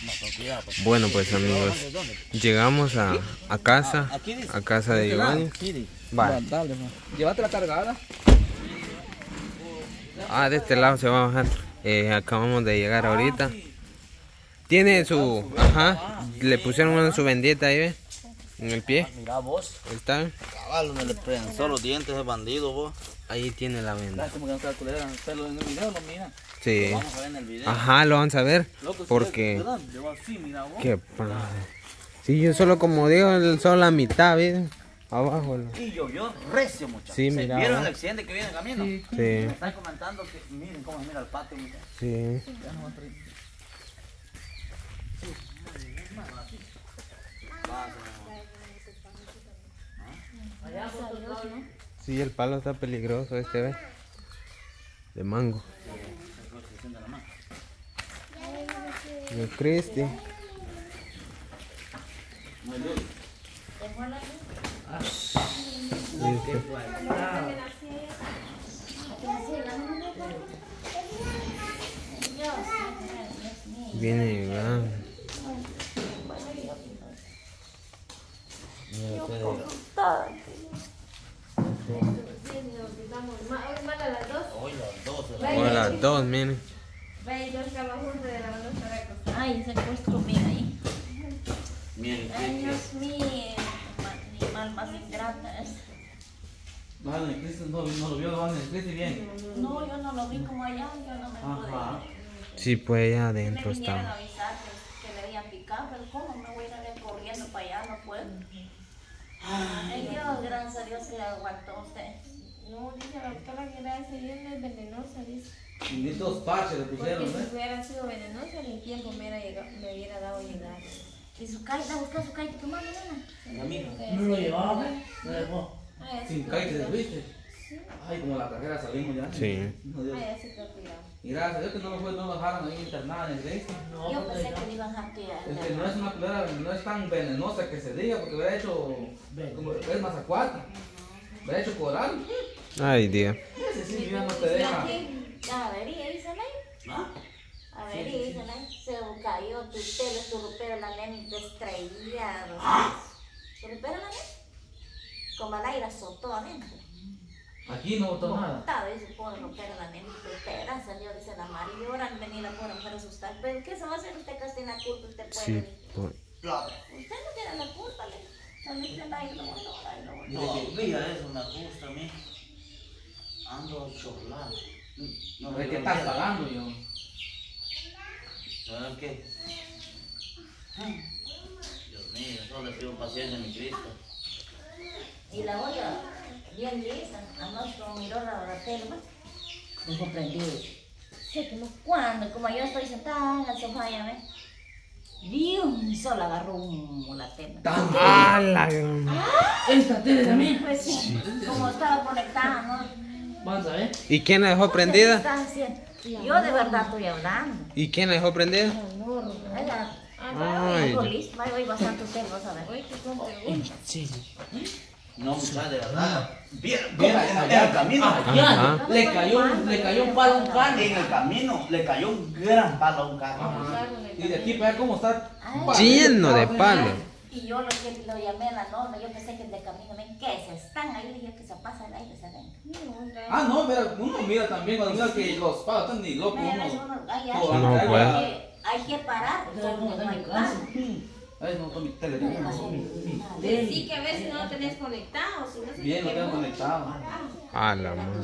Bueno, pues amigos, llegamos a casa de Giovanni. Vale. Dale, llévate la cargada. De este lado se va a bajar. Acabamos de llegar ahorita. Tiene su... le pusieron una su bendita ahí, ¿ves? En el pie. Mira vos. Ahí está. Cabal, donde le prensó los dientes de bandido vos. Ahí tiene la venda. Como que no está la culera, pero en el video lo mira. Sí. Lo vamos a ver en el video. Lo vamos a ver. Porque... qué padre. Sí, yo solo como digo, solo la mitad, ¿ves? Abajo. Y llovió recio, muchachos. Sí, mira. ¿Vieron el accidente que viene en camino? Sí. Me están comentando que miren cómo se mira el patio, muchachos. Sí. Sí, el palo está peligroso este, ¿ves? De mango. De Cristi. Viene llegando. Hoy las dos, miren. Ay, se puso bien ahí. Miren, Ay, Dios mío, animal más ingrata es. Vale, Cristo no lo vio, vale, Cristo bien. No, yo no lo vi como allá, yo no me pude. Sí, pues allá Me adentro vinieron a está. avisar que le habían picado, pero ¿cómo me voy a ir corriendo para allá? No puedo. Ay, Dios, gracias a Dios que le aguantó usted. No, dice la doctora que gracias a Dios no es venenosa, dice. Y estos parches le pusieron, Porque ¿eh? si hubiera sido venenosa, ni tiempo me hubiera dado llegar. ¿Y su caída? ¿Busca su caída? ¿Tu mano, nena? amigo. No lo llevaba, me dejó. Ah, ya Sin se caite, quedó ¿viste? Sí. Ay, como la carrera salimos ya. Sí. No, Dios. Ya se quedó tirado. Y gracias a Dios que no lo dejaron ahí internada en el iglesia. Yo pensé que le iban a tirar. Es que no es una culera, no es tan venenosa que se diga, porque hubiera hecho, como es mazacuata, hubiera hecho coral. Ay, Dios. Ese sí, ya no te deja. A ver, y ahí se la. A ver, y ahí se la. Se cayó tu pelo, tu rupero, la nena y te estrella. ¿Tu rupero, la nena? Como el aire azotó adentro. Aquí no botó nada. Estaba y se pone rupero, la nena y te espera. Salió, dice la Mari, y ahora venir la pobre mujer a asustar. Pero ¿qué se va a hacer usted que tiene la culpa? Usted puede. Sí, pues. Usted no tiene la culpa, le. Saliste el aire, no. Todavía eso me gusta a mí. Ando chorlado. No, es que estás pagando yo. ¿Sabes qué? Dios mío, solo le pido paciencia a mi Cristo. Y la olla, bien lisa, anoche como miró la tele, me sorprendió. Sé que no cuando, como yo estoy sentada en el sofá, ya ves, vi un sol agarró la tele. ¡Hala! Esta tele también. Pues sí, como estaba conectada, ¿no? Vamos a ver. ¿Y quién la dejó prendida? ¿Qué estás haciendo? Yo de verdad estoy hablando. ¿Y quién la dejó prendida? Ay, listo, hoy bastante usted, vas a ver. Oye, que compre Sí. No, muchachos, de verdad. ¿Vieron? Mira, En el camino. Ajá. Le cayó un palo a un carro. En el camino le cayó un gran palo a un carro. Y de aquí para allá, ¿cómo está? Lleno de palos. Y yo lo llamé a la norma, yo pensé que de camino, ven, ¿qué se están ahí? Le dije que se pasa el aire, se ven. Ah, no, mira, uno mira también cuando mira que los palos están ni locos. No puede. Hay que parar, porque no hay paso. Ay, no, con mi tele. Sí, que a ver si no lo tenés conectado, si no se Bien, lo te tengo quemó. conectado. A la madre.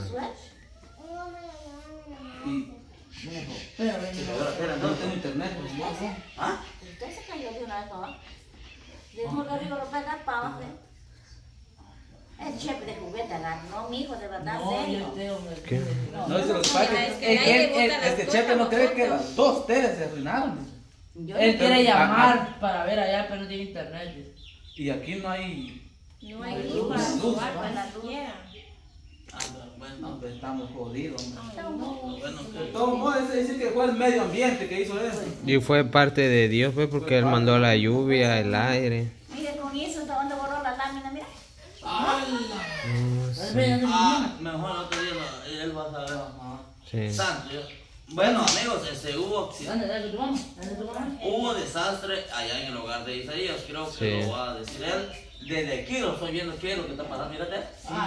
Y... Espera, no tengo internet. ¿Ah? Usted se cayó de una vez para abajo. De un arriba lo pegar para abajo. El chef de juguete agarró, mi hijo, de verdad, serio. ¿Qué? No, es lo que pasa. Mira, es que nadie le botan las Este cosas, chef no cree que nosotros. las dos teles se arruinaron. Yo Él no- quiere llamar para ver allá, pero no tiene internet. Y aquí no hay... No hay luz para Luz, jugar, ¿no? para la quiera. Bueno, No, pues estamos jodidos. bueno, De todos modos, ese dice que fue el medio ambiente que hizo eso. Y fue parte de Dios, pues, porque Él mandó la lluvia, el aire. Mire, con eso, ¿hasta dónde borró la lámina? Mira. mejor otro día él va a saber. Sí. Santo, yo. Bueno, amigos, hubo ¿Dónde? ¿Dónde tu mamá? ¿Dónde tu mamá? hubo desastre allá en el hogar de Isaías. Creo que Sí. lo va a decir él. Desde aquí lo estoy viendo. ¿Qué es lo que está pasando? Mírate.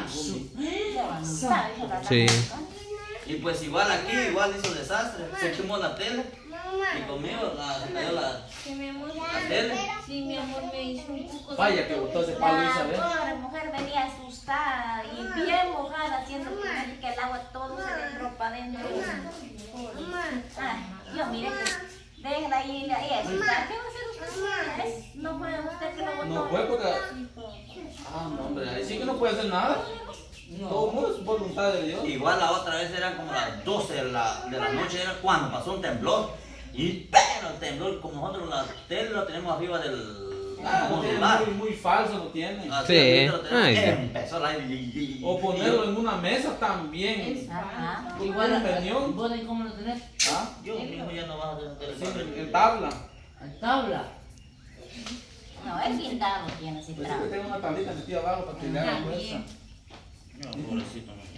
Sí. Y pues igual aquí, igual hizo desastre. Se quemó la tele. Y conmigo se cayó la Sí, mi amor. tele. Sí, mi amor, me hizo un poco. Vaya que botó ese palo, La Isabel. pobre mujer venía asustada y bien mojada, haciendo que el agua todo se le entró para adentro. Ay, yo mire que déjela ahí, asustada. ¿Qué va a hacer usted? No puede usted que lo botó. No fue porque. Ah, no, hombre, ahí sí que no puede hacer nada. Todo el mundo es voluntad de Dios. Igual la otra vez eran como las 12 de la noche, era cuando pasó un temblor. Y pero el temblor, como nosotros la tele lo tenemos arriba del modular. Muy falso lo tienen. Así, Sí. ahorita lo tenemos. Ay, sí. Empezó el aire y- O ponerlo en una mesa también. Ajá. Igual, Reunión. ¿vos de cómo lo tenés? ¿Ah? Yo mismo ya no vas a tener Sí, tele. en tabla. En tabla. No, es guindado tiene ese Pues es que trago. tengo una tablita metida abajo para que le haga fuerza. No, pobrecito, no.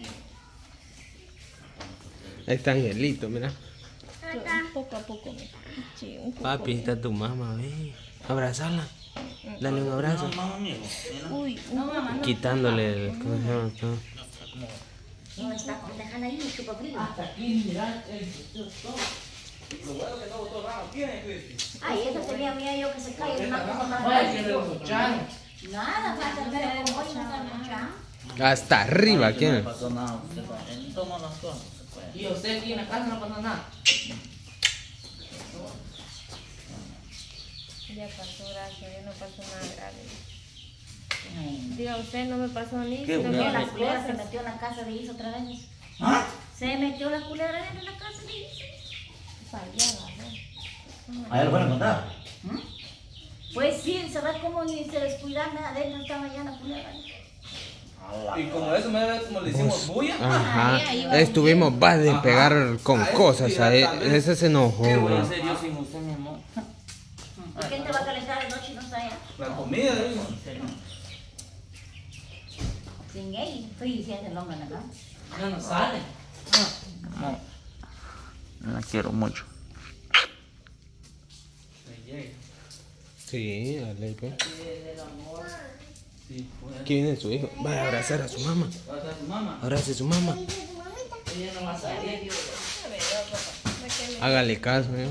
Ahí está Angelito, mira. Poco a poco, sí, un poco. Papi, está tu mamá, ve. Abrazarla. Dale un abrazo. No, mamá, amigo. Mira. Uy, No, mamá, no. Quitándole el. ¿Cómo se llama? Todo. No está, déjala ahí, chupa frío. Hasta aquí, mirá, todo. Lo bueno que no botó nada. ¿Tiene, Cristi? Ay, eso tenía miedo yo que se caiga una cosa más Vaya, que grande. lo escucharon. Nada, pasa, pero como hoy no está mucha. Hasta arriba, Ay, ¿quién? No pasó nada. Usted también toma las cosas. Se puede. Y usted aquí en la casa no pasa nada. ya pasó, gracias, ya no pasó nada grave. Ay, Diga usted, no me pasó ni Qué sino bueno. que la las culebra se cosas. metió en la casa de Isa otra vez. ¿Ah? Se metió la culebra dentro de la casa de Isa. Fallaba, ¿no? Allá lo van a encontrar. ¿Mm? Pues sí, ¿sabes cómo ni se descuidaba? Adentro estaba ya la culebra. Y como eso, me como le hicimos bulla. Ajá. Estuvimos va de pegar con cosas a él. Ese se enojó, ¿Qué voy a güey. hacer yo sin usted, mi amor? ¿Y quién te va a calentar de noche y no está allá? La comida, digo. Sin él, frío y siente el hombre en la cama. Ya no sale. No, la quiero mucho. Sí, dale, pues. Del amor. Sí, pues. Aquí viene su hijo. Va a abrazar a su mamá. ¿Va a ser tu mamá? Abrace a su mamá. Ella no va a salir. Hágale caso, ¿eh?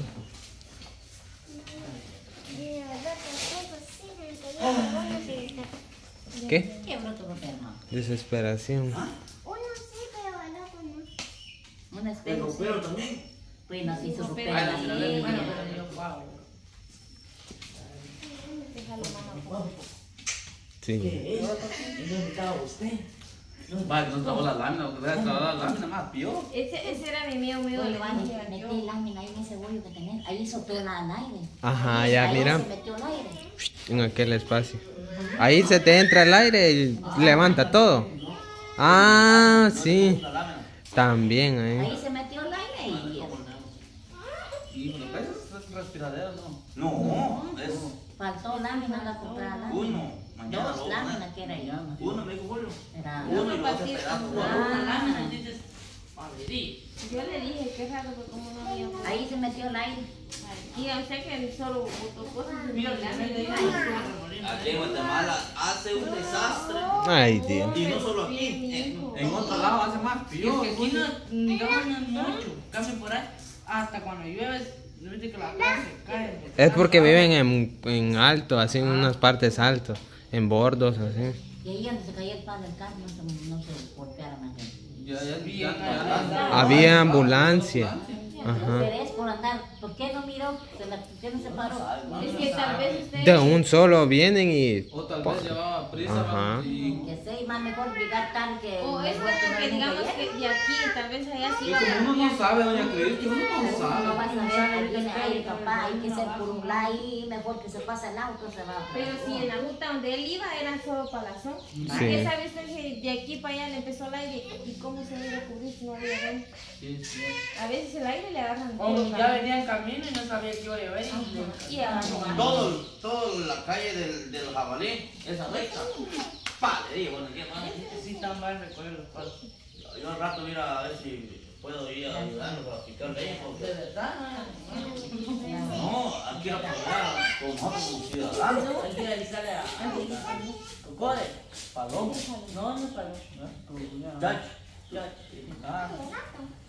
¿Qué? ¿Qué bruto papá, hermano? Desesperación. Una especie. Pero también. Pues nos hizo su Pero pelo sí, ahí. Bueno, pero yo, wow. Déjalo, mamá. Sí. ¿Qué es? ¿Y dónde estaba usted? Vale, no trabó la lámina, porque hubiera trabado la lámina más peor. Ese era mi miedo, amigo. Oye, Le Vani, dije a yo. metí lámina ahí en ese bollo que tenés. Ahí sopló el aire. Ajá, ya, Ahí mira. se metió el aire. En aquel espacio. Ahí se te entra el aire y levanta todo. Ah, sí. También ahí. Ahí se metió el aire y Y lo que es respiradero, ¿no? No, es faltó lámina la comprar lámina. uno. Mañana Dos lo láminas que era yo. ¿no? Uno, me dijo Julio. Era Uno y lo vas a pegar. Una lámina, dices, Valerí. Yo le dije que raro que como no había. ahí se metió el aire. Diga usted que él solo botó cosas y Mira, la si me Aquí en Guatemala hace un desastre. Ay, Dios. Y no solo aquí. En otro lado hace más Y es peor. que aquí no, digamos, no es mucho. Cambio por ahí. Hasta cuando llueve, no viste que las casas se caen. Es porque viven en alto, así en unas partes altas, en bordos, así. Y ahí donde se caía el pan del carro no se golpearon a gente. Ya. Había ambulancia. Ajá. Pero es por andar. ¿Por qué no miró? ¿Por qué no se paró? Es que tal vez usted. De un solo vienen y. O tal vez llevaba prisa. Ajá. Y Que sé, más mejor llegar tarde que. O es mejor que no porque venga digamos ayer. que de aquí, tal vez allá sí va como uno no sabe, doña Cristi, uno no No sabe. vas a ver, ahí viene ahí, papá, hay que ser por un lado y mejor que se pase el auto, se va. Pero si en la ruta donde él iba era solo palazón. Sí. ¿Qué sabe usted que de aquí para allá le empezó el aire? ¿Y cómo se iba a cubrir si no había aire? Sí, sí. A veces el aire le agarran O todo. ya venía en camino y no sabía que iba a llover. Y agarran. Toda la calle del jabalí, esa recta. Pa, le digo, bueno, ¿qué más? Sí, tan mal recoger los palos. Yo al rato mira a ver si puedo ir a ayudarlos a picar leña porque De verdad, no, aquí a apoyar con nosotros como ciudadanos. no. Hay que avisarle a Cocode. Paloma, No, no es para chacho. Ah.